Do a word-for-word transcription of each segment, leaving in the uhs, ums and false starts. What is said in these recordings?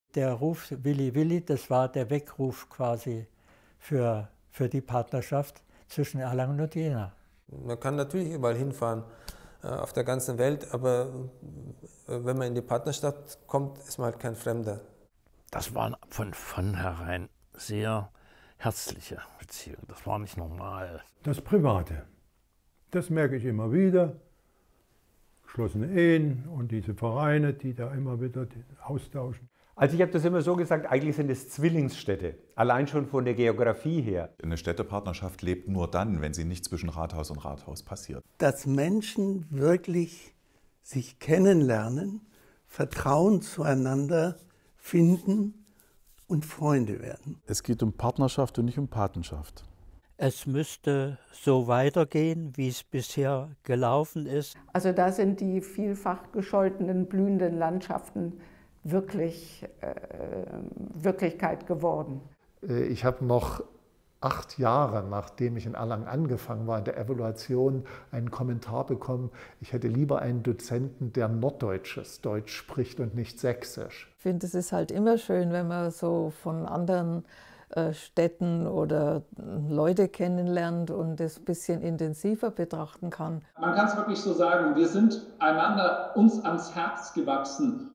Der Ruf Willi Willi, das war der Weckruf quasi für, für die Partnerschaft zwischen Erlangen und Jena. Man kann natürlich überall hinfahren, äh, auf der ganzen Welt, aber äh, wenn man in die Partnerstadt kommt, ist man halt kein Fremder. Das waren von vornherein sehr herzliche Beziehungen. Das war nicht normal. Das Private, das merke ich immer wieder. Geschlossene Ehen und diese Vereine, die da immer wieder austauschen. Also ich habe das immer so gesagt, eigentlich sind es Zwillingsstädte, allein schon von der Geografie her. Eine Städtepartnerschaft lebt nur dann, wenn sie nicht zwischen Rathaus und Rathaus passiert. Dass Menschen wirklich sich kennenlernen, Vertrauen zueinander finden und Freunde werden. Es geht um Partnerschaft und nicht um Patenschaft. Es müsste so weitergehen, wie es bisher gelaufen ist. Also da sind die vielfach gescholtenen, blühenden Landschaften wirklich äh, Wirklichkeit geworden. Ich habe noch acht Jahre, nachdem ich in Erlangen angefangen war, in der Evaluation einen Kommentar bekommen, ich hätte lieber einen Dozenten, der norddeutsches Deutsch spricht und nicht sächsisch. Ich finde, es ist halt immer schön, wenn man so von anderen äh, Städten oder Leute kennenlernt und das ein bisschen intensiver betrachten kann. Man kann es wirklich so sagen, wir sind einander uns ans Herz gewachsen.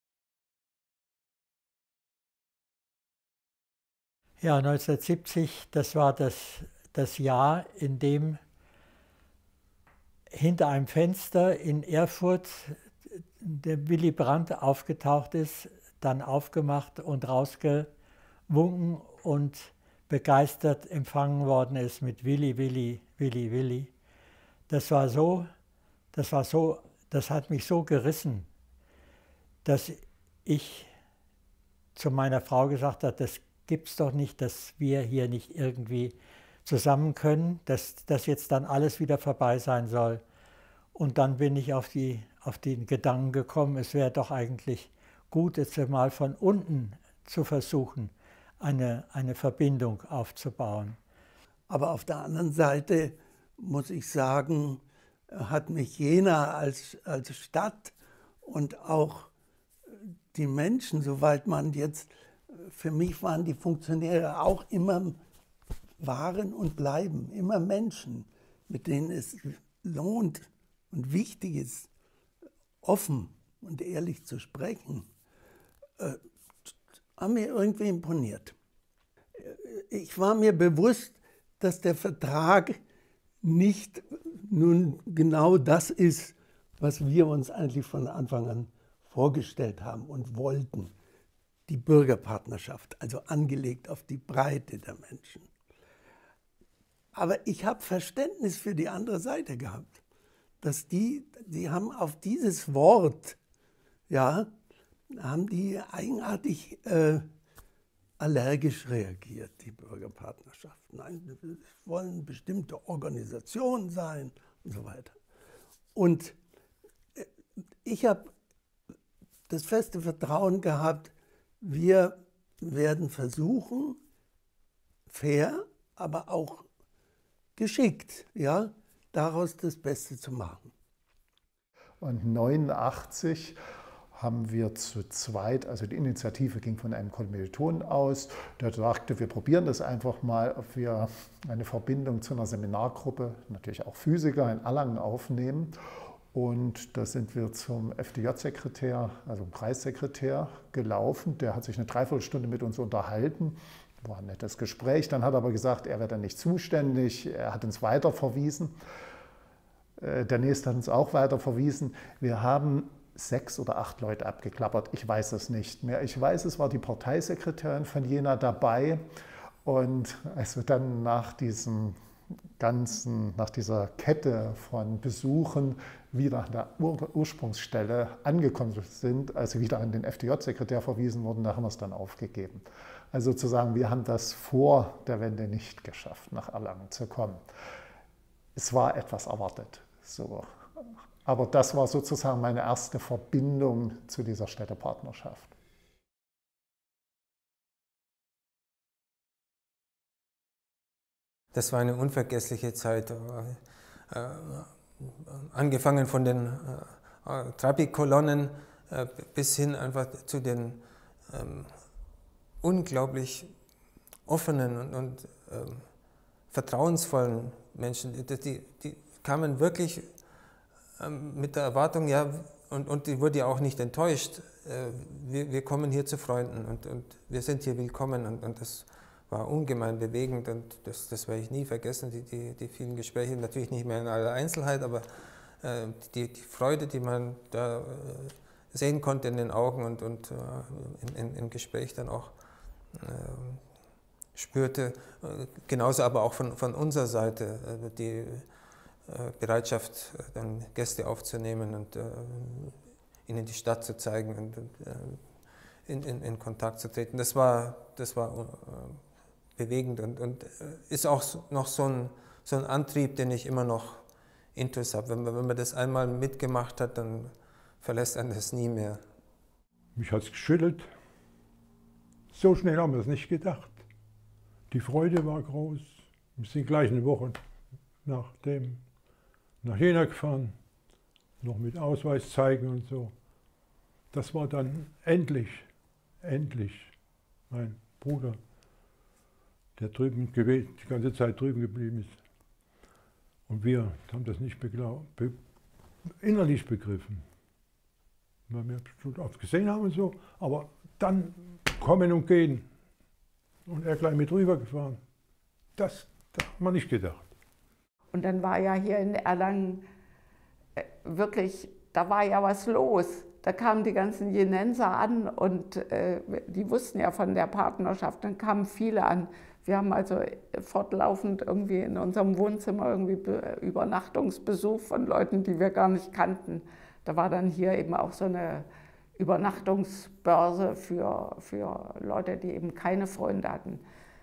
Ja, neunzehnhundertsiebzig, das war das, das Jahr, in dem hinter einem Fenster in Erfurt der Willy Brandt aufgetaucht ist, dann aufgemacht und rausgewunken und begeistert empfangen worden ist mit Willy, Willy, Willy, Willy. Das war so, das war so, das hat mich so gerissen, dass ich zu meiner Frau gesagt habe, das gibt's doch nicht, dass wir hier nicht irgendwie zusammen können, dass das jetzt dann alles wieder vorbei sein soll. Und dann bin ich auf, die, auf den Gedanken gekommen, es wäre doch eigentlich gut, jetzt mal von unten zu versuchen, eine, eine Verbindung aufzubauen. Aber auf der anderen Seite muss ich sagen, hat mich Jena als, als Stadt und auch die Menschen, soweit man jetzt, für mich waren die Funktionäre auch immer, waren und bleiben immer Menschen, mit denen es lohnt und wichtig ist, offen und ehrlich zu sprechen, äh, haben mir irgendwie imponiert. Ich war mir bewusst, dass der Vertrag nicht nun genau das ist, was wir uns eigentlich von Anfang an vorgestellt haben und wollten. Die Bürgerpartnerschaft, also angelegt auf die Breite der Menschen. Aber ich habe Verständnis für die andere Seite gehabt. Dass die, die haben auf dieses Wort, ja, haben die eigenartig äh, allergisch reagiert, die Bürgerpartnerschaften. Nein, es wollen bestimmte Organisationen sein und so weiter. Und ich habe das feste Vertrauen gehabt, wir werden versuchen, fair, aber auch geschickt, ja, daraus das Beste zu machen. Und neunundachtzig haben wir zu zweit, also die Initiative ging von einem Kommilitonen aus, der sagte, wir probieren das einfach mal, ob wir eine Verbindung zu einer Seminargruppe, natürlich auch Physiker in Erlangen aufnehmen. Und da sind wir zum F D J-Sekretär, also Kreissekretär, gelaufen. Der hat sich eine Dreiviertelstunde mit uns unterhalten. War ein nettes Gespräch. Dann hat er aber gesagt, er wäre dann nicht zuständig. Er hat uns weiterverwiesen. Der nächste hat uns auch weiterverwiesen. Wir haben sechs oder acht Leute abgeklappert. Ich weiß es nicht mehr. Ich weiß, es war die Parteisekretärin von Jena dabei. Und als wir dann nach diesem ganzen, nach dieser Kette von Besuchen wieder an der Ur Ursprungsstelle angekommen sind, als sie wieder an den F D J-Sekretär verwiesen wurden, da haben wir es dann aufgegeben. Also sozusagen, wir haben das vor der Wende nicht geschafft, nach Erlangen zu kommen. Es war etwas erwartet, so. Aber das war sozusagen meine erste Verbindung zu dieser Städtepartnerschaft. Das war eine unvergessliche Zeit, äh, angefangen von den äh, Trabi-Kolonnen äh, bis hin einfach zu den ähm, unglaublich offenen und, und ähm, vertrauensvollen Menschen. Die, die, die kamen wirklich ähm, mit der Erwartung, ja, und, und die wurde ja auch nicht enttäuscht. Äh, wir, wir kommen hier zu Freunden und, und wir sind hier willkommen. Und, und das war ungemein bewegend und das, das werde ich nie vergessen, die, die, die vielen Gespräche. Natürlich nicht mehr in aller Einzelheit, aber äh, die, die Freude, die man da äh, sehen konnte in den Augen und, und äh, in, in, im Gespräch dann auch äh, spürte. Genauso aber auch von, von unserer Seite äh, die äh, Bereitschaft, dann Gäste aufzunehmen und äh, ihnen die Stadt zu zeigen und, und äh, in, in, in Kontakt zu treten. Das war, das war äh, bewegend und, und ist auch noch so ein, so ein Antrieb, den ich immer noch intus habe. Wenn man, wenn man das einmal mitgemacht hat, dann verlässt einen das nie mehr. Mich hat es geschüttelt. So schnell haben wir es nicht gedacht. Die Freude war groß. Wir sind gleich eine Woche nachdem nach Jena gefahren, noch mit Ausweis zeigen und so. Das war dann endlich, endlich mein Bruder, der drüben die ganze Zeit drüben geblieben ist. Und wir haben das nicht beglaub, be, innerlich begriffen. Weil wir schon oft gesehen haben und so, aber dann kommen und gehen. Und er gleich mit rüber gefahren. Das, das hat man nicht gedacht. Und dann war ja hier in Erlangen äh, wirklich, da war ja was los. Da kamen die ganzen Jenenser an und äh, die wussten ja von der Partnerschaft. Dann kamen viele an. Wir haben also fortlaufend irgendwie in unserem Wohnzimmer irgendwie Be Übernachtungsbesuch von Leuten, die wir gar nicht kannten. Da war dann hier eben auch so eine Übernachtungsbörse für, für Leute, die eben keine Freunde hatten.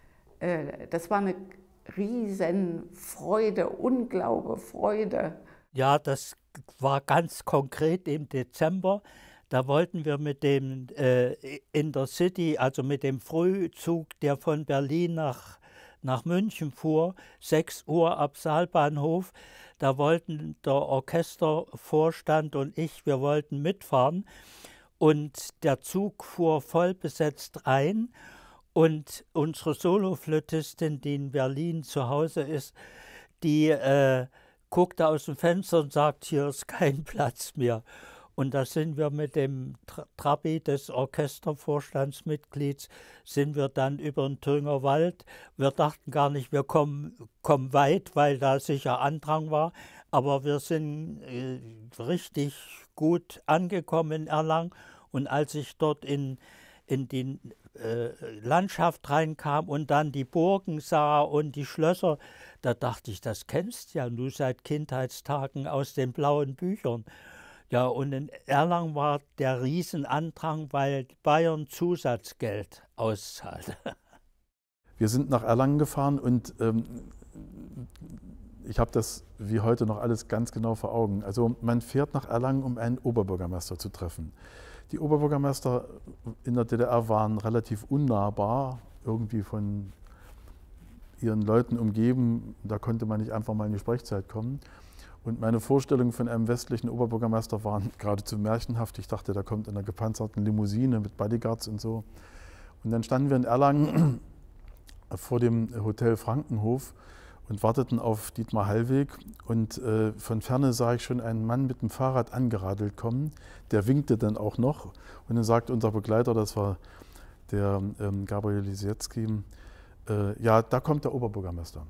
Äh, das war eine riesen Freude, Unglaube, Freude. Ja, das war ganz konkret im Dezember. Da wollten wir mit dem äh, Intercity, also mit dem Frühzug, der von Berlin nach, nach München fuhr, sechs Uhr ab Saalbahnhof, da wollten der Orchestervorstand und ich, wir wollten mitfahren. Und der Zug fuhr voll besetzt rein. Und unsere Soloflötistin, die in Berlin zu Hause ist, die äh, guckte aus dem Fenster und sagt, hier ist kein Platz mehr. Und da sind wir mit dem Trabi des Orchestervorstandsmitglieds, sind wir dann über den Thüringer Wald. Wir dachten gar nicht, wir kommen, kommen weit, weil da sicher Andrang war. Aber wir sind äh, richtig gut angekommen in Erlangen. Und als ich dort in, in die äh, Landschaft reinkam und dann die Burgen sah und die Schlösser, da dachte ich, das kennst du ja nur seit Kindheitstagen aus den blauen Büchern. Ja, und in Erlangen war der Riesenandrang, weil Bayern Zusatzgeld auszahlte. Wir sind nach Erlangen gefahren und ähm, ich habe das wie heute noch alles ganz genau vor Augen. Also man fährt nach Erlangen, um einen Oberbürgermeister zu treffen. Die Oberbürgermeister in der D D R waren relativ unnahbar, irgendwie von ihren Leuten umgeben. Da konnte man nicht einfach mal in die Sprechzeit kommen. Und meine Vorstellungen von einem westlichen Oberbürgermeister waren geradezu märchenhaft. Ich dachte, der kommt in einer gepanzerten Limousine mit Bodyguards und so. Und dann standen wir in Erlangen vor dem Hotel Frankenhof und warteten auf Dietmar Hallweg. Und äh, von Ferne sah ich schon einen Mann mit dem Fahrrad angeradelt kommen. Der winkte dann auch noch. Und dann sagte unser Begleiter, das war der ähm, Gabriel Lisietzky, äh, ja, da kommt der Oberbürgermeister.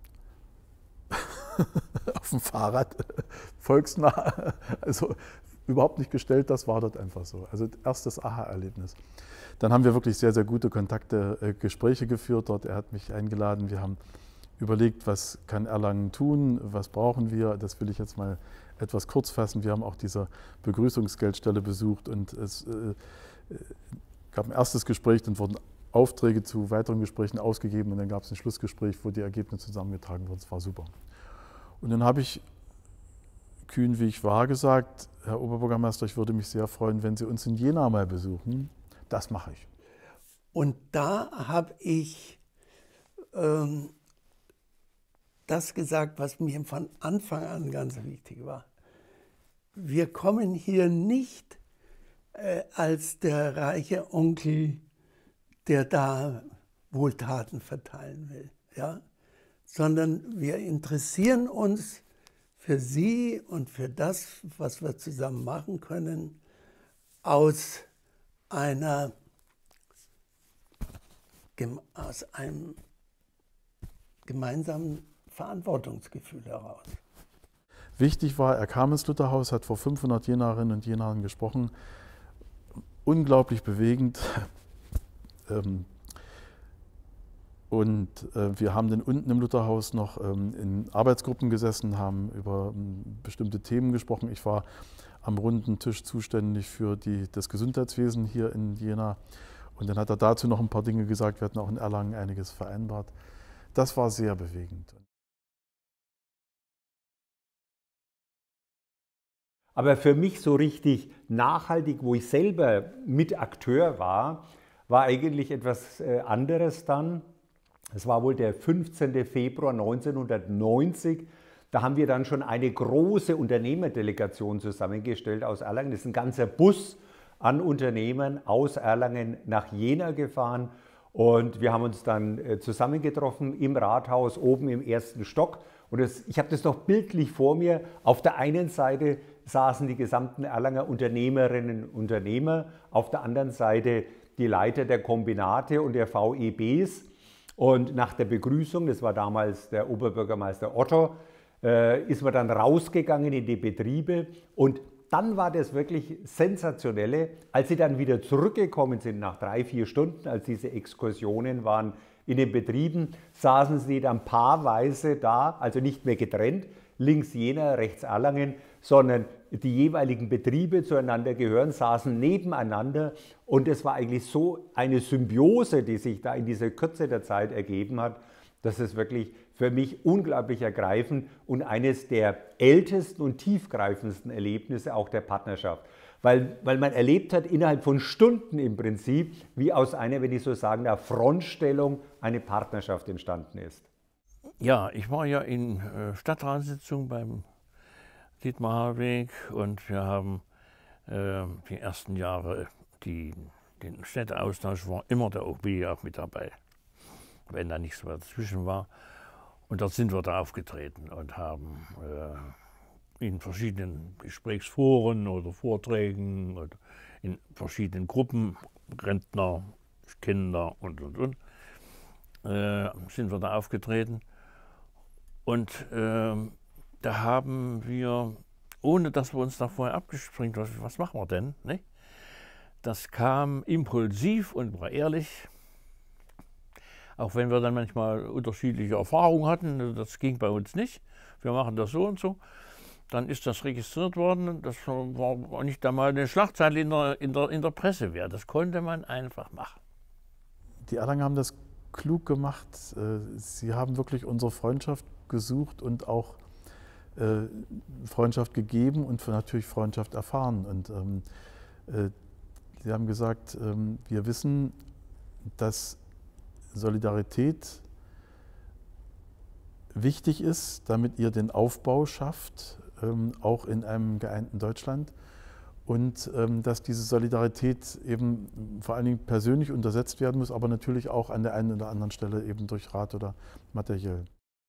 Auf dem Fahrrad, volksnah, also überhaupt nicht gestellt, das war dort einfach so. Also erstes Aha-Erlebnis. Dann haben wir wirklich sehr, sehr gute Kontakte, äh, Gespräche geführt dort. Er hat mich eingeladen, wir haben überlegt, was kann Erlangen tun, was brauchen wir. Das will ich jetzt mal etwas kurz fassen. Wir haben auch diese Begrüßungsgeldstelle besucht und es äh, gab ein erstes Gespräch, dann wurden Aufträge zu weiteren Gesprächen ausgegeben und dann gab es ein Schlussgespräch, wo die Ergebnisse zusammengetragen wurden. Das war super. Und dann habe ich, kühn wie ich war, gesagt, Herr Oberbürgermeister, ich würde mich sehr freuen, wenn Sie uns in Jena mal besuchen. Das mache ich. Und da habe ich ähm, das gesagt, was mir von Anfang an ganz wichtig war. Wir kommen hier nicht äh, als der reiche Onkel, der da Wohltaten verteilen will, ja? Sondern wir interessieren uns für Sie und für das, was wir zusammen machen können, aus einer, aus einem gemeinsamen Verantwortungsgefühl heraus. Wichtig war, er kam ins Lutherhaus, hat vor fünfhundert Jenerinnen und Jenern gesprochen. Unglaublich bewegend. Und wir haben dann unten im Lutherhaus noch in Arbeitsgruppen gesessen, haben über bestimmte Themen gesprochen. Ich war am runden Tisch zuständig für die, das Gesundheitswesen hier in Jena. Und dann hat er dazu noch ein paar Dinge gesagt. Wir hatten auch in Erlangen einiges vereinbart. Das war sehr bewegend. Aber für mich so richtig nachhaltig, wo ich selber mit Akteur war, war eigentlich etwas anderes dann. Es war wohl der fünfzehnte Februar neunzehnhundertneunzig. Da haben wir dann schon eine große Unternehmerdelegation zusammengestellt aus Erlangen. Das ist ein ganzer Bus an Unternehmern aus Erlangen nach Jena gefahren. Und wir haben uns dann zusammengetroffen im Rathaus, oben im ersten Stock. Und das, ich habe das noch bildlich vor mir. Auf der einen Seite saßen die gesamten Erlanger Unternehmerinnen und Unternehmer, auf der anderen Seite die Leiter der Kombinate und der V E Bs. Und nach der Begrüßung, das war damals der Oberbürgermeister Otto, äh, ist man dann rausgegangen in die Betriebe. Und dann war das wirklich Sensationelle, als sie dann wieder zurückgekommen sind nach drei, vier Stunden, als diese Exkursionen waren in den Betrieben, saßen sie dann paarweise da, also nicht mehr getrennt, links Jena, rechts Erlangen, sondern die jeweiligen Betriebe zueinander gehören, saßen nebeneinander und es war eigentlich so eine Symbiose, die sich da in dieser Kürze der Zeit ergeben hat, dass es wirklich für mich unglaublich ergreifend und eines der ältesten und tiefgreifendsten Erlebnisse auch der Partnerschaft. Weil, weil man erlebt hat innerhalb von Stunden im Prinzip, wie aus einer, wenn ich so sagen darf, Frontstellung eine Partnerschaft entstanden ist. Ja, ich war ja in äh, Stadtratssitzung beim Dietmar Hartwig und wir haben äh, die ersten Jahre, die, den Städteaustausch war immer der O B auch mit dabei, wenn da nichts mehr dazwischen war. Und dort sind wir da aufgetreten und haben äh, in verschiedenen Gesprächsforen oder Vorträgen oder in verschiedenen Gruppen, Rentner, Kinder und und und, äh, sind wir da aufgetreten. Und äh, da haben wir, ohne dass wir uns da vorher abgespringt, was, was machen wir denn? Ne? Das kam impulsiv und war ehrlich. Auch wenn wir dann manchmal unterschiedliche Erfahrungen hatten, das ging bei uns nicht. Wir machen das so und so. Dann ist das registriert worden. Das war nicht einmal eine Schlagzeile in der, in der, in der Presse wert. Das konnte man einfach machen. Die Erlanger haben das klug gemacht. Sie haben wirklich unsere Freundschaft gesucht und auch äh, Freundschaft gegeben und natürlich Freundschaft erfahren. Und ähm, äh, sie haben gesagt, ähm, wir wissen, dass Solidarität wichtig ist, damit ihr den Aufbau schafft, ähm, auch in einem geeinten Deutschland. Und ähm, dass diese Solidarität eben vor allen Dingen persönlich untersetzt werden muss, aber natürlich auch an der einen oder anderen Stelle eben durch Rat oder materiell.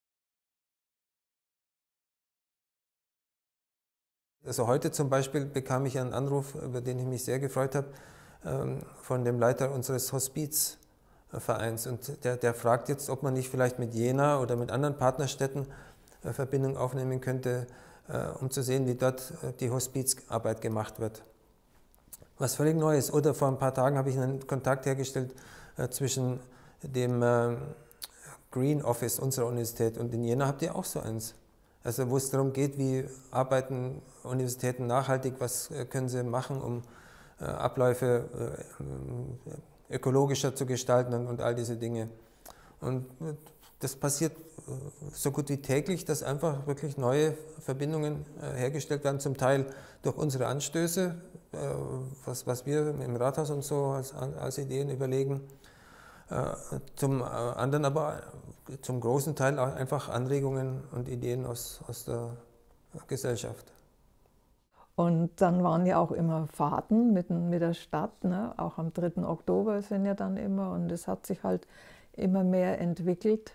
Also heute zum Beispiel bekam ich einen Anruf, über den ich mich sehr gefreut habe, ähm, von dem Leiter unseres Hospizvereins. Und der, der fragt jetzt, ob man nicht vielleicht mit Jena oder mit anderen Partnerstädten äh, Verbindung aufnehmen könnte, äh, um zu sehen, wie dort äh, die Hospizarbeit gemacht wird. Was völlig Neues. Oder vor ein paar Tagen habe ich einen Kontakt hergestellt äh, zwischen dem äh, Green Office unserer Universität und in Jena habt ihr auch so eins. Also wo es darum geht, wie arbeiten Universitäten nachhaltig, was äh, können sie machen, um äh, Abläufe äh, ökologischer zu gestalten und, und all diese Dinge. Und äh, das passiert äh, so gut wie täglich, dass einfach wirklich neue Verbindungen äh, hergestellt werden, zum Teil durch unsere Anstöße, äh, was, was wir im Rathaus und so als, als Ideen überlegen, äh, zum äh, anderen aber zum großen Teil auch einfach Anregungen und Ideen aus, aus der Gesellschaft. Und dann waren ja auch immer Fahrten mit, mit der Stadt, ne? Auch am dritten Oktober sind ja dann immer, und es hat sich halt immer mehr entwickelt.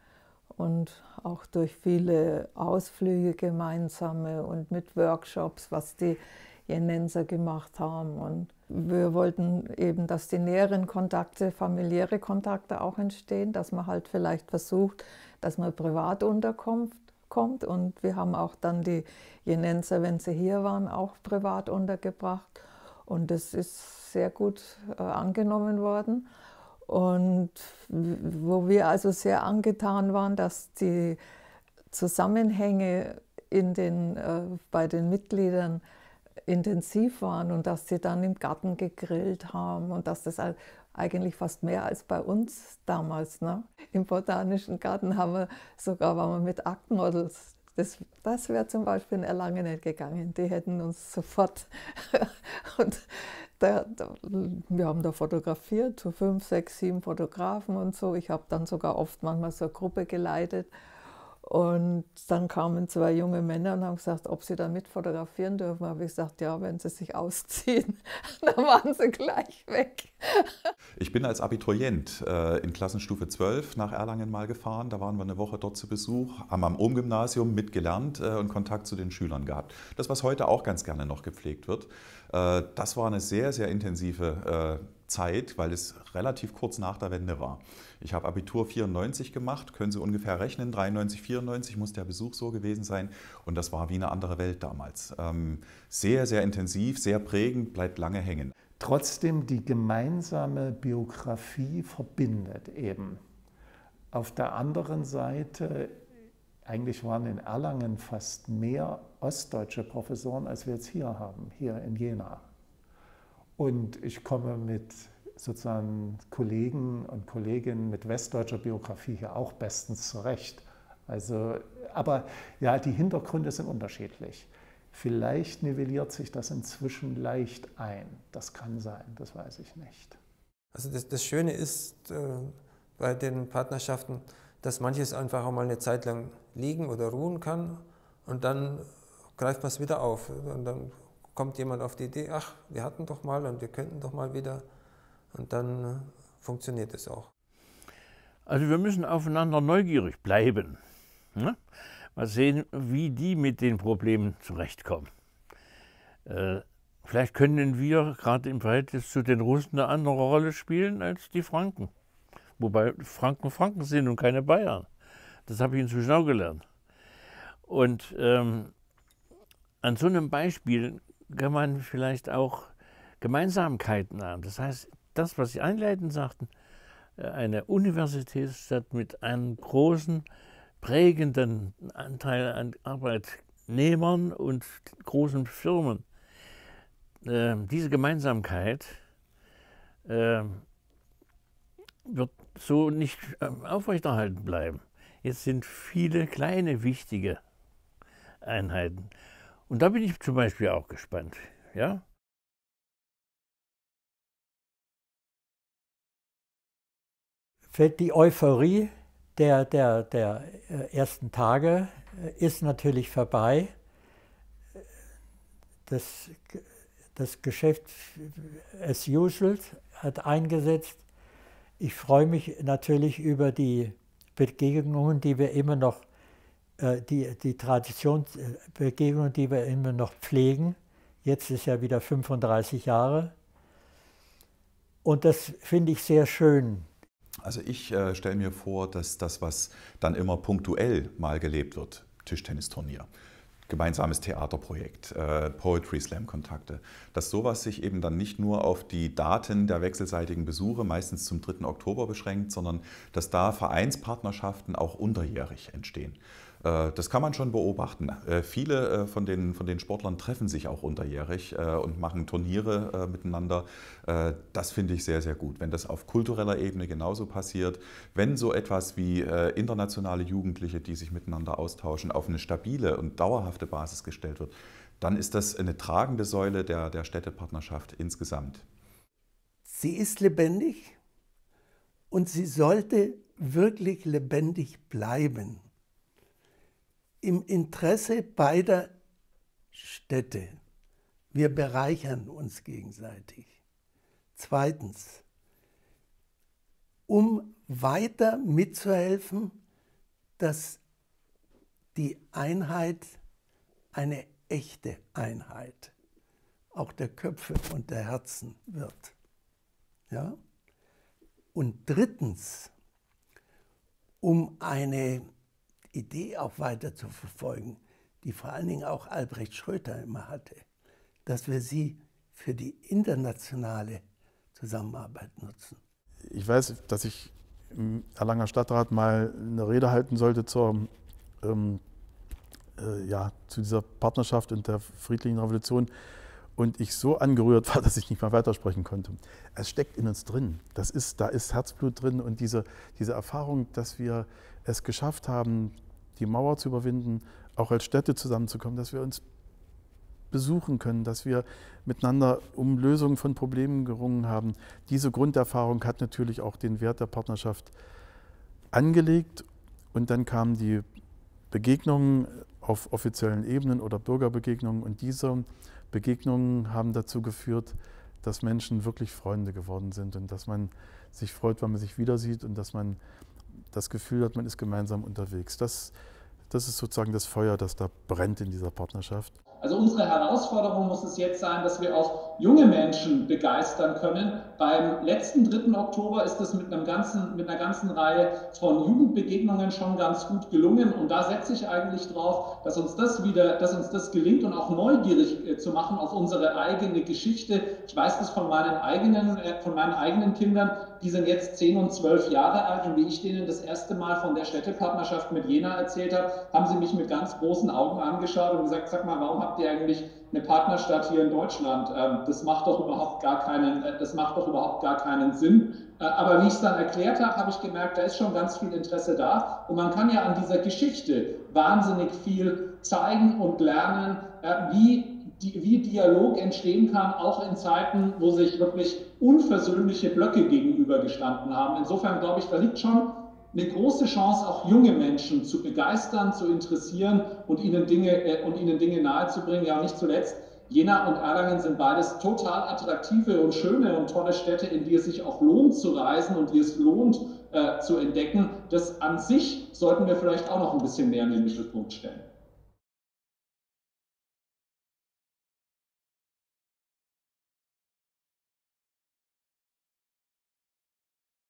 Und auch durch viele Ausflüge gemeinsame und mit Workshops, was die Jenenser gemacht haben. Und wir wollten eben, dass die näheren Kontakte, familiäre Kontakte auch entstehen, dass man halt vielleicht versucht, dass man privat unterkommt. Kommt. Und wir haben auch dann die Jenenser, wenn sie hier waren, auch privat untergebracht. Und das ist sehr gut äh, angenommen worden. Und wo wir also sehr angetan waren, dass die Zusammenhänge in den, äh, bei den Mitgliedern intensiv waren und dass sie dann im Garten gegrillt haben und dass das eigentlich fast mehr als bei uns damals. Ne? Im Botanischen Garten haben wir sogar, waren wir mit Aktmodels. Das, das wäre zum Beispiel in Erlangen nicht gegangen. Die hätten uns sofort. Und da, da, wir haben da fotografiert, so fünf, sechs, sieben Fotografen und so. Ich habe dann sogar oft manchmal so eine Gruppe geleitet. Und dann kamen zwei junge Männer und haben gesagt, ob sie da mit fotografieren dürfen. Habe ich gesagt, ja, wenn sie sich ausziehen. Dann waren sie gleich weg. Ich bin als Abiturient äh, in Klassenstufe zwölf nach Erlangen mal gefahren. Da waren wir eine Woche dort zu Besuch, haben am Ohm-Gymnasium mitgelernt äh, und Kontakt zu den Schülern gehabt. Das, was heute auch ganz gerne noch gepflegt wird. Äh, das war eine sehr, sehr intensive äh, Zeit, weil es relativ kurz nach der Wende war. Ich habe Abitur vierundneunzig gemacht, können Sie ungefähr rechnen, dreiundneunzig, vierundneunzig muss der Besuch so gewesen sein und das war wie eine andere Welt damals. Ähm, sehr, sehr intensiv, sehr prägend, bleibt lange hängen. Trotzdem, die gemeinsame Biografie verbindet eben. Auf der anderen Seite, eigentlich waren in Erlangen fast mehr ostdeutsche Professoren, als wir jetzt hier haben, hier in Jena. Und ich komme mit sozusagen Kollegen und Kolleginnen mit westdeutscher Biografie hier auch bestens zurecht. Also, aber ja, die Hintergründe sind unterschiedlich. Vielleicht nivelliert sich das inzwischen leicht ein. Das kann sein, das weiß ich nicht. Also das, das Schöne ist äh, bei den Partnerschaften, dass manches einfach auch mal eine Zeit lang liegen oder ruhen kann und dann greift man es wieder auf. Und dann kommt jemand auf die Idee, ach, wir hatten doch mal und wir könnten doch mal wieder. Und dann äh, funktioniert es auch. Also wir müssen aufeinander neugierig bleiben. Ne? Mal sehen, wie die mit den Problemen zurechtkommen. Äh, vielleicht können wir gerade im Verhältnis zu den Russen eine andere Rolle spielen als die Franken. Wobei Franken Franken sind und keine Bayern. Das habe ich inzwischen auch gelernt. Und ähm, an so einem Beispiel kann man vielleicht auch Gemeinsamkeiten haben. Das heißt, das, was Sie einleitend sagten, eine Universitätsstadt mit einem großen, prägenden Anteil an Arbeitnehmern und großen Firmen. Äh, diese Gemeinsamkeit äh, wird so nicht äh, aufrechterhalten bleiben. Jetzt sind viele kleine, wichtige Einheiten. Und da bin ich zum Beispiel auch gespannt. Ja? Die Euphorie der, der, der ersten Tage ist natürlich vorbei. Das, das Geschäft as usual hat eingesetzt. Ich freue mich natürlich über die Begegnungen, die wir immer noch, die, die Traditionsbegegnungen, die wir immer noch pflegen. Jetzt ist ja wieder fünfunddreißig Jahre. Und das finde ich sehr schön. Also ich äh, stelle mir vor, dass das, was dann immer punktuell mal gelebt wird, Tischtennisturnier, gemeinsames Theaterprojekt, äh, Poetry Slam Kontakte, dass sowas sich eben dann nicht nur auf die Daten der wechselseitigen Besuche, meistens zum dritten Oktober beschränkt, sondern dass da Vereinspartnerschaften auch unterjährig entstehen. Äh, das kann man schon beobachten. Äh, viele äh, von, den, von den Sportlern treffen sich auch unterjährig äh, und machen Turniere äh, miteinander. Äh, das finde ich sehr, sehr gut. Wenn das auf kultureller Ebene genauso passiert, wenn so etwas wie äh, internationale Jugendliche, die sich miteinander austauschen, auf eine stabile und dauerhafte Basis gestellt wird, dann ist das eine tragende Säule der, der Städtepartnerschaft insgesamt. Sie ist lebendig und sie sollte wirklich lebendig bleiben. Im Interesse beider Städte. wir bereichern uns gegenseitig. Zweitens, um weiter mitzuhelfen, dass die Einheit eine echte Einheit auch der Köpfe und der Herzen wird. Ja? Und drittens, um eine Idee auch weiter zu verfolgen, die vor allen Dingen auch Albrecht Schröter immer hatte, dass wir sie für die internationale Zusammenarbeit nutzen. Ich weiß, dass ich im Erlanger Stadtrat mal eine Rede halten sollte zur, ähm, äh, ja, zu dieser Partnerschaft und der friedlichen Revolution und ich so angerührt war, dass ich nicht mehr weitersprechen konnte. Es steckt in uns drin. Das ist, da ist Herzblut drin und diese, diese Erfahrung, dass wir es geschafft haben, die Mauer zu überwinden, auch als Städte zusammenzukommen, dass wir uns besuchen können, dass wir miteinander um Lösungen von Problemen gerungen haben. Diese Grunderfahrung hat natürlich auch den Wert der Partnerschaft angelegt und dann kamen die Begegnungen auf offiziellen Ebenen oder Bürgerbegegnungen und diese Begegnungen haben dazu geführt, dass Menschen wirklich Freunde geworden sind und dass man sich freut, wenn man sich wieder sieht und dass man das Gefühl hat, man ist gemeinsam unterwegs. Das, das ist sozusagen das Feuer, das da brennt in dieser Partnerschaft. Also unsere Herausforderung muss es jetzt sein, dass wir auch junge Menschen begeistern können. Beim letzten dritten Oktober ist es mit, einem ganzen, mit einer ganzen Reihe von Jugendbegegnungen schon ganz gut gelungen. Und da setze ich eigentlich drauf, dass uns das wieder, dass uns das gelingt und auch neugierig äh, zu machen auf unsere eigene Geschichte. Ich weiß das von meinen eigenen, äh, von meinen eigenen Kindern. Die sind jetzt zehn und zwölf Jahre alt und wie ich denen das erste Mal von der Städtepartnerschaft mit Jena erzählt habe, haben sie mich mit ganz großen Augen angeschaut und gesagt, sag mal, warum habt ihr eigentlich eine Partnerstadt hier in Deutschland? Das macht doch überhaupt gar keinen, das macht doch überhaupt gar keinen Sinn. Aber wie ich es dann erklärt habe, habe ich gemerkt, da ist schon ganz viel Interesse da und man kann ja an dieser Geschichte wahnsinnig viel zeigen und lernen, wie wie Dialog entstehen kann, auch in Zeiten, wo sich wirklich unversöhnliche Blöcke gegenübergestanden haben. Insofern glaube ich, da liegt schon eine große Chance, auch junge Menschen zu begeistern, zu interessieren und ihnen Dinge, äh, und ihnen Dinge nahezubringen. Ja, nicht zuletzt, Jena und Erlangen sind beides total attraktive und schöne und tolle Städte, in die es sich auch lohnt zu reisen und die es lohnt äh, zu entdecken. Das an sich sollten wir vielleicht auch noch ein bisschen mehr in den Mittelpunkt stellen.